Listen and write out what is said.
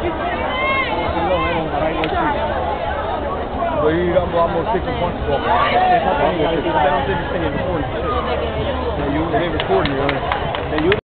Well, I'm gonna stick your punches off. They don't think it's recording. Yeah, they recording you.